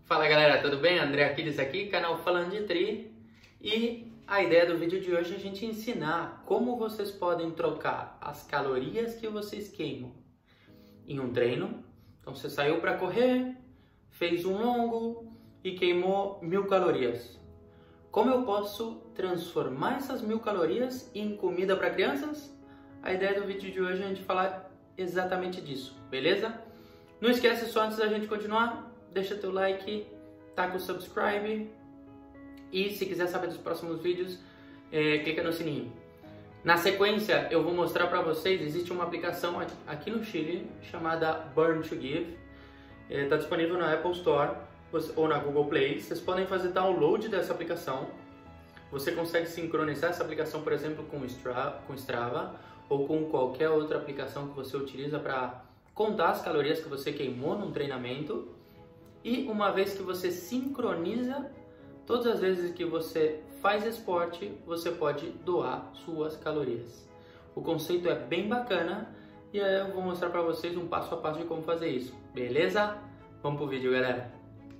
Fala galera, tudo bem? André Aquiles aqui, canal Falando de Tri. E a ideia do vídeo de hoje é a gente ensinar como vocês podem trocar as calorias que vocês queimam em um treino. Então você saiu para correr, fez um longo e queimou 1000 calorias. Como eu posso transformar essas 1000 calorias em comida para crianças? A ideia do vídeo de hoje é a gente falar exatamente disso, beleza? Não esquece, só antes da gente continuar, deixa teu like, taca o subscribe e se quiser saber dos próximos vídeos, clica no sininho. Na sequência, eu vou mostrar para vocês, existe uma aplicação aqui no Chile chamada Burn to Give. Está disponível na Apple Store ou na Google Play. Vocês podem fazer download dessa aplicação. Você consegue sincronizar essa aplicação, por exemplo, com o Strava ou com qualquer outra aplicação que você utiliza para contar as calorias que você queimou num treinamento. E uma vez que você sincroniza, todas as vezes que você faz esporte, você pode doar suas calorias. O conceito é bem bacana e eu vou mostrar para vocês um passo a passo de como fazer isso, beleza? Vamos pro vídeo, galera!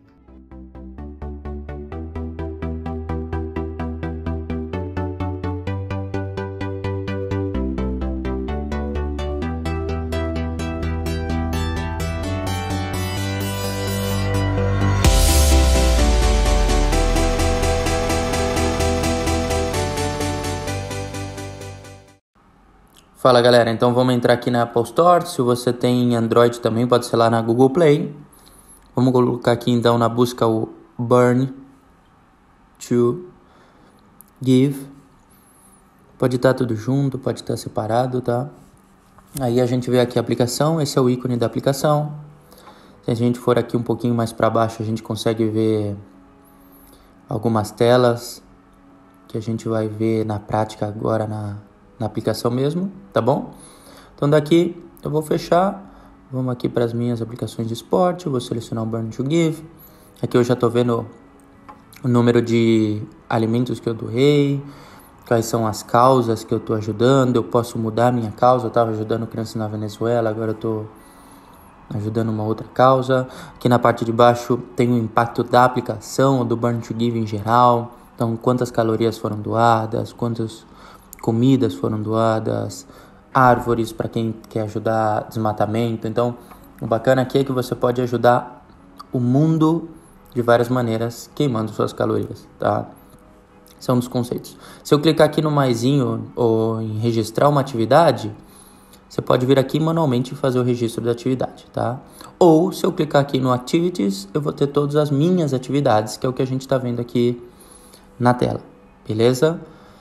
Fala galera, então vamos entrar aqui na Apple Store. Se você tem Android também, pode ser lá na Google Play. Vamos colocar aqui então na busca o Burn to Give. Pode estar tudo junto, pode estar separado, tá? Aí a gente vê aqui a aplicação, esse é o ícone da aplicação. Se a gente for aqui um pouquinho mais para baixo, a gente consegue ver algumas telas que a gente vai ver na prática agora na aplicação mesmo, tá bom? Então daqui eu vou fechar, vamos aqui para as minhas aplicações de esporte, eu vou selecionar o Burn to Give. Aqui eu já tô vendo o número de alimentos que eu doei, quais são as causas que eu tô ajudando, eu posso mudar a minha causa. Eu tava ajudando crianças na Venezuela, agora eu tô ajudando uma outra causa. Aqui na parte de baixo tem o impacto da aplicação, do Burn to Give em geral, então quantas calorias foram doadas, quantas comidas foram doadas, árvores para quem quer ajudar desmatamento. Então, o bacana aqui é que você pode ajudar o mundo de várias maneiras, queimando suas calorias, tá? São os conceitos. Se eu clicar aqui no maisinho ou em registrar uma atividade, você pode vir aqui manualmente e fazer o registro da atividade, tá? Ou, se eu clicar aqui no Activities, eu vou ter todas as minhas atividades, que é o que a gente está vendo aqui na tela, beleza?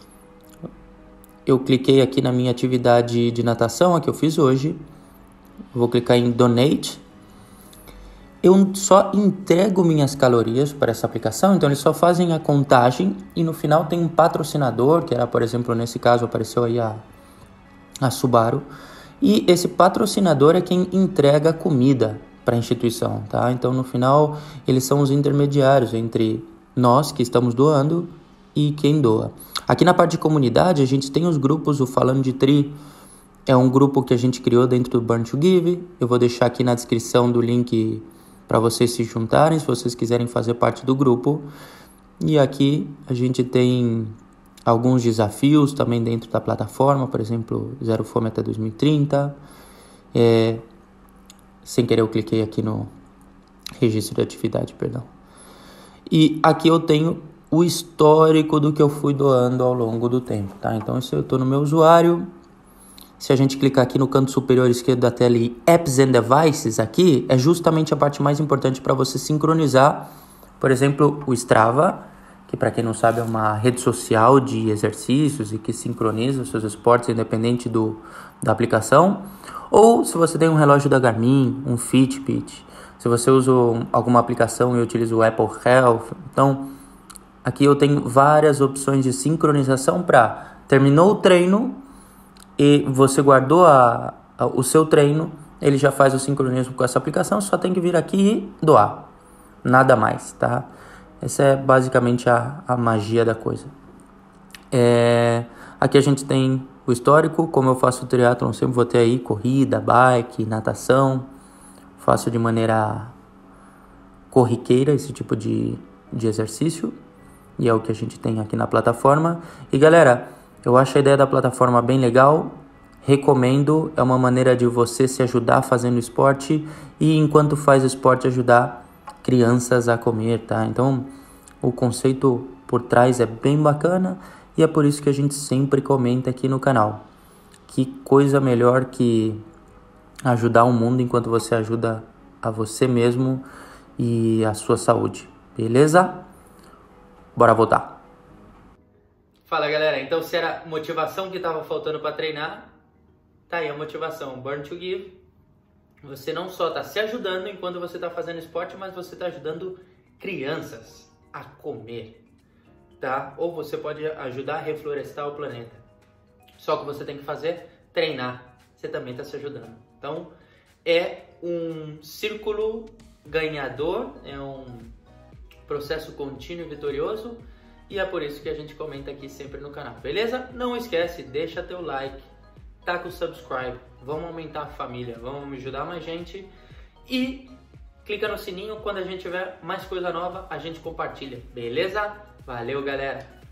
Eu cliquei aqui na minha atividade de natação, a que eu fiz hoje. Vou clicar em Donate. Eu só entrego minhas calorias para essa aplicação, então eles só fazem a contagem e no final tem um patrocinador, que era, por exemplo, nesse caso apareceu aí a Subaru. E esse patrocinador é quem entrega a comida para a instituição, tá? Então no final eles são os intermediários entre nós que estamos doando e quem doa. Aqui na parte de comunidade, a gente tem os grupos. O Falando de Tri é um grupo que a gente criou dentro do Burn to Give. Eu vou deixar aqui na descrição do link para vocês se juntarem, se vocês quiserem fazer parte do grupo. E aqui a gente tem alguns desafios também dentro da plataforma, por exemplo, Zero Fome até 2030. Sem querer eu cliquei aqui no registro de atividade, perdão. E aqui eu tenho o histórico do que eu fui doando ao longo do tempo, tá? Então, se eu estou no meu usuário, se a gente clicar aqui no canto superior esquerdo da tela e Apps and Devices, aqui é justamente a parte mais importante para você sincronizar, por exemplo, o Strava, que para quem não sabe é uma rede social de exercícios e que sincroniza os seus esportes independente da aplicação, ou se você tem um relógio da Garmin, um Fitbit, se você usa alguma aplicação e utiliza o Apple Health. Então, aqui eu tenho várias opções de sincronização para terminou o treino e você guardou o seu treino, ele já faz o sincronismo com essa aplicação, só tem que vir aqui e doar, nada mais, tá? Essa é basicamente a magia da coisa. Aqui a gente tem o histórico, como eu faço triatlon, sempre vou ter aí corrida, bike, natação, faço de maneira corriqueira, esse tipo de exercício. E é o que a gente tem aqui na plataforma. E galera, eu acho a ideia da plataforma bem legal. Recomendo, é uma maneira de você se ajudar fazendo esporte e enquanto faz esporte ajudar crianças a comer, tá? Então, o conceito por trás é bem bacana e é por isso que a gente sempre comenta aqui no canal. Que coisa melhor que ajudar o mundo enquanto você ajuda a você mesmo e a sua saúde, beleza? Bora voltar. Fala galera, então se era motivação que estava faltando para treinar, tá aí a motivação, Burn to Give. Você não só está se ajudando enquanto você está fazendo esporte, mas você está ajudando crianças a comer, tá? Ou você pode ajudar a reflorestar o planeta. Só que você tem que fazer, treinar. Você também está se ajudando. Então, é um círculo ganhador, é um processo contínuo e vitorioso. E é por isso que a gente comenta aqui sempre no canal, beleza? Não esquece, deixa teu like, taca o subscribe, vamos aumentar a família, vamos ajudar mais gente. E clica no sininho, quando a gente tiver mais coisa nova, a gente compartilha, beleza? Valeu, galera!